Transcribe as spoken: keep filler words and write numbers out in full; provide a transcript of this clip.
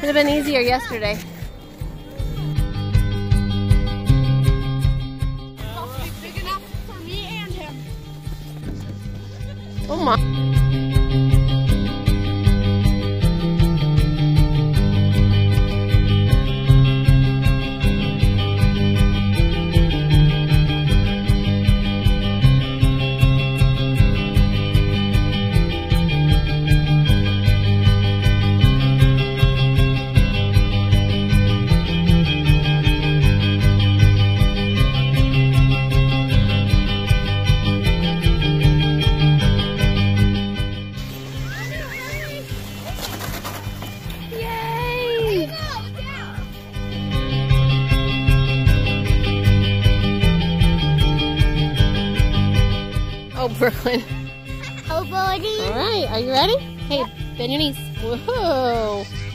Could have been easier yesterday. Big enough for me and him. Oh my. Oh, Brooklyn. Oh, buddy. All right, are you ready? Hey, bend your knees. Whoa.